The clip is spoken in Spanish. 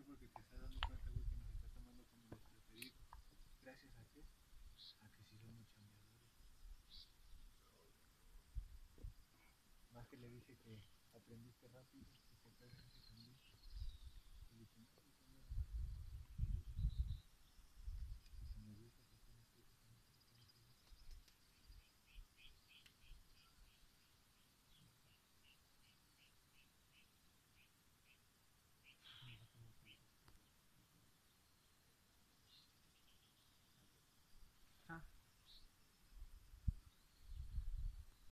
porque te estás dando cuenta, güey, que nos está tomando como desprevenidos. Gracias a qué? A que sí somos chambeadores. Más que le dije que aprendiste rápido y que te también.